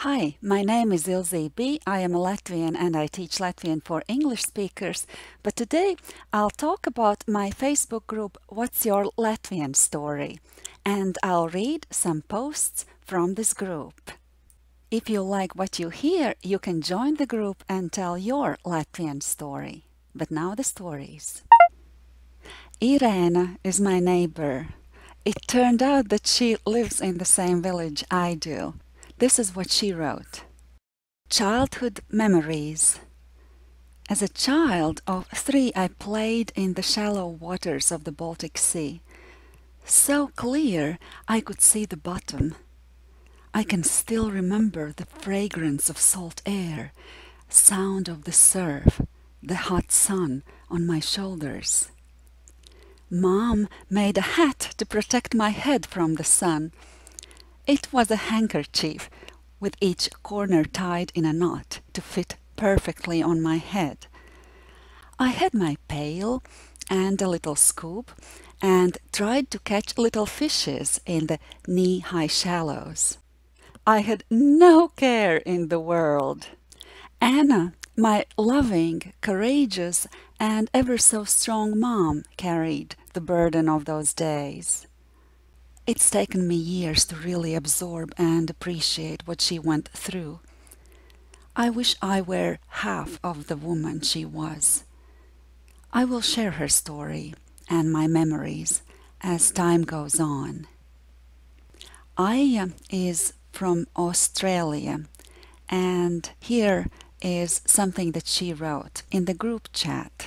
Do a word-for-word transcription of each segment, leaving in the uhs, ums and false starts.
Hi, my name is Ilze Be. I am a Latvian and I teach Latvian for English speakers. But today I'll talk about my Facebook group, What's Your Latvian Story? And I'll read some posts from this group. If you like what you hear, you can join the group and tell your Latvian story. But now the stories. Irena is my neighbor. It turned out that she lives in the same village I do. This is what she wrote. Childhood memories. As a child of three, I played in the shallow waters of the Baltic Sea. So clear, I could see the bottom. I can still remember the fragrance of salt air, sound of the surf, the hot sun on my shoulders. Mom made a hat to protect my head from the sun. It was a handkerchief with each corner tied in a knot to fit perfectly on my head. I had my pail and a little scoop and tried to catch little fishes in the knee-high shallows. I had no care in the world. Anna, my loving, courageous, and ever so strong mom, carried the burden of those days. It's taken me years to really absorb and appreciate what she went through. I wish I were half of the woman she was. I will share her story and my memories as time goes on. Aya is from Australia, and here is something that she wrote in the group chat.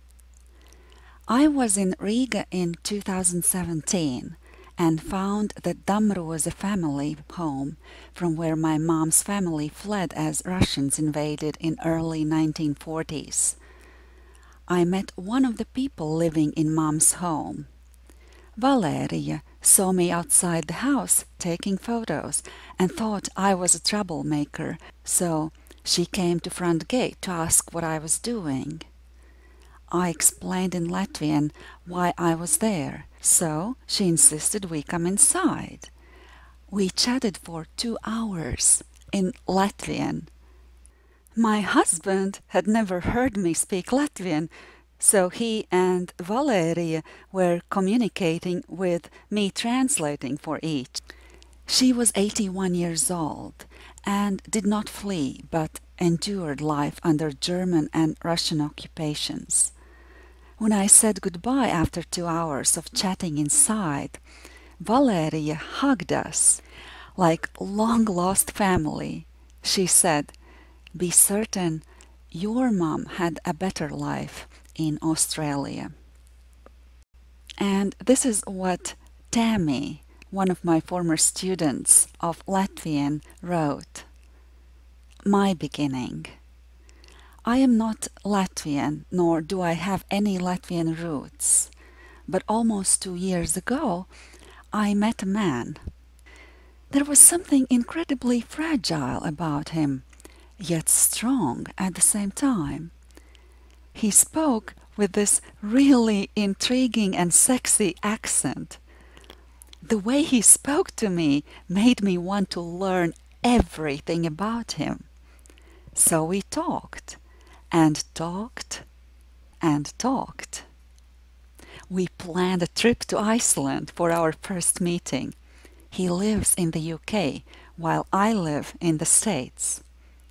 I was in Riga in two thousand seventeen. And found that Damru was a family home from where my mom's family fled as Russians invaded in early nineteen forties. I met one of the people living in mom's home. Valeria saw me outside the house taking photos and thought I was a troublemaker, so she came to front gate to ask what I was doing. I explained in Latvian why I was there, so she insisted we come inside. We chatted for two hours in Latvian. My husband had never heard me speak Latvian, so he and Valeria were communicating with me translating for each. She was eighty-one years old and did not flee but endured life under German and Russian occupations. When I said goodbye after two hours of chatting inside, Valeria hugged us like long-lost family. She said, "Be certain your mom had a better life in Australia." And this is what Tammy, one of my former students of Latvian, wrote. My beginning. I am not Latvian, nor do I have any Latvian roots, but almost two years ago I met a man. There was something incredibly fragile about him, yet strong at the same time. He spoke with this really intriguing and sexy accent. The way he spoke to me made me want to learn everything about him. So we talked. And talked and talked. We planned a trip to Iceland for our first meeting. He lives in the U K, while I live in the States.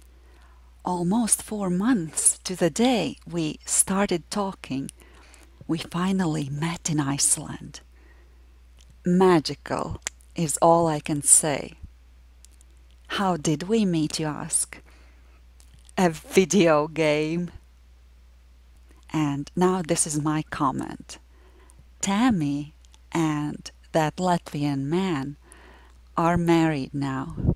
Almost four months to the day we started talking, we finally met in Iceland. Magical is all I can say. How did we meet, you ask? A video game. And now this is my comment. Tammy and that Latvian man are married now.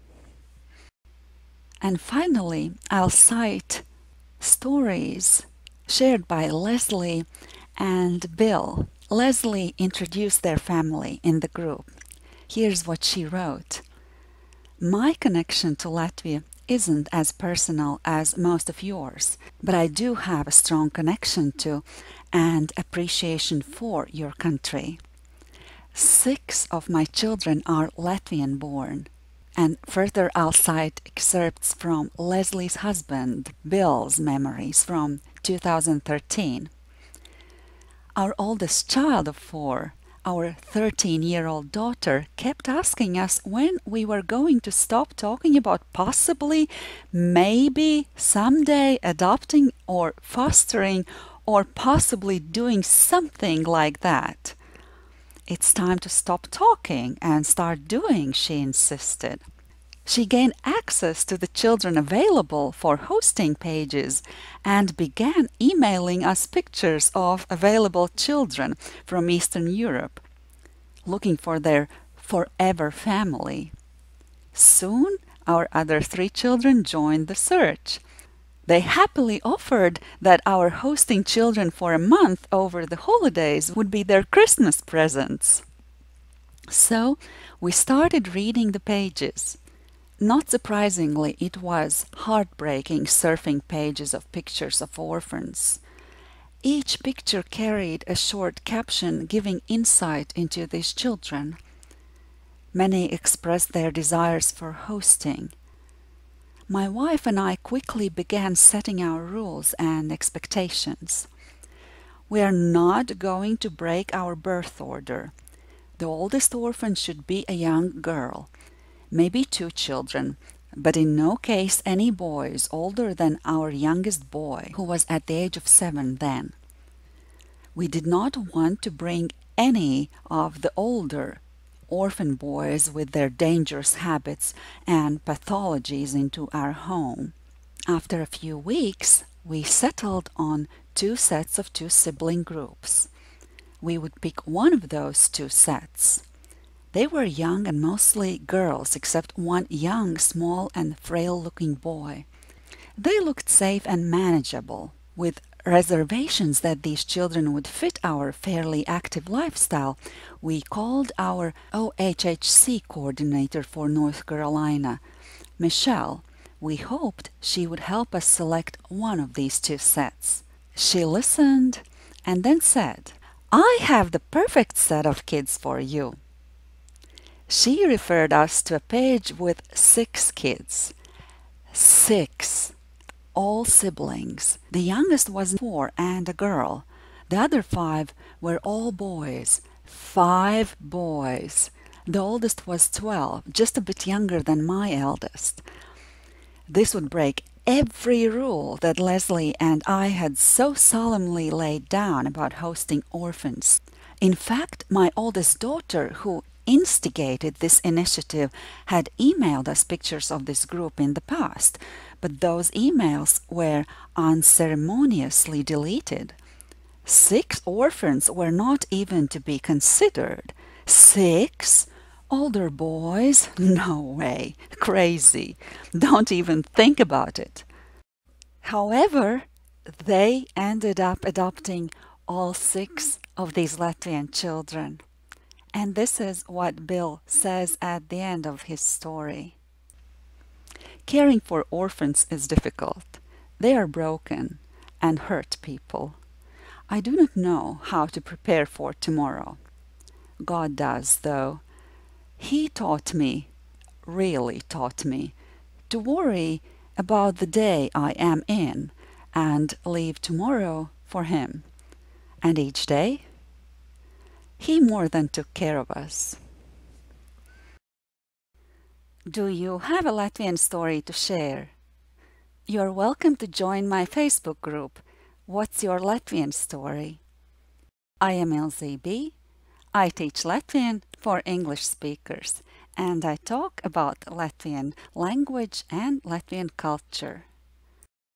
And finally, I'll cite stories shared by Leslie and Bill. Leslie introduced their family in the group. Here's what she wrote. My connection to Latvia isn't as personal as most of yours, but I do have a strong connection to and appreciation for your country. Six of my children are Latvian born, And further, I'll cite excerpts from Leslie's husband, Bill's memories from two thousand thirteen. Our oldest child of four, our thirteen-year-old daughter, kept asking us when we were going to stop talking about possibly, maybe, someday adopting or fostering or possibly doing something like that. It's time to stop talking and start doing, she insisted. She gained access to the children available for hosting pages and began emailing us pictures of available children from Eastern Europe, looking for their forever family. Soon, our other three children joined the search. They happily offered that our hosting children for a month over the holidays would be their Christmas presents. So, we started reading the pages. Not surprisingly, it was heartbreaking surfing pages of pictures of orphans. Each picture carried a short caption giving insight into these children. Many expressed their desires for hosting. My wife and I quickly began setting our rules and expectations. We are not going to break our birth order. The oldest orphan should be a young girl, maybe two children, but in no case any boys older than our youngest boy, who was at the age of seven then. We did not want to bring any of the older orphan boys with their dangerous habits and pathologies into our home. After a few weeks, we settled on two sets of two sibling groups. We would pick one of those two sets. They were young and mostly girls, except one young, small and frail-looking boy. They looked safe and manageable, with reservations that these children would fit our fairly active lifestyle. We called our O H H C coordinator for North Carolina, Michelle. We hoped she would help us select one of these two sets. She listened and then said, "I have the perfect set of kids for you." She referred us to a page with six kids. Six. All siblings. The youngest was four and a girl. The other five were all boys. Five boys. The oldest was twelve, just a bit younger than my eldest. This would break every rule that Leslie and I had so solemnly laid down about hosting orphans. In fact, my oldest daughter, who instigated this initiative, had emailed us pictures of this group in the past, but those emails were unceremoniously deleted. Six orphans were not even to be considered. Six? Older boys? No way. Crazy. Don't even think about it. However, they ended up adopting all six of these Latvian children. And this is what Bill says at the end of his story. Caring for orphans is difficult. They are broken and hurt people. I do not know how to prepare for tomorrow. God does, though. He taught me, really taught me, to worry about the day I am in and leave tomorrow for Him. And each day, He more than took care of us. Do you have a Latvian story to share? You're welcome to join my Facebook group, What's Your Latvian Story? I am Ilze Be. I teach Latvian for English speakers, and I talk about Latvian language and Latvian culture.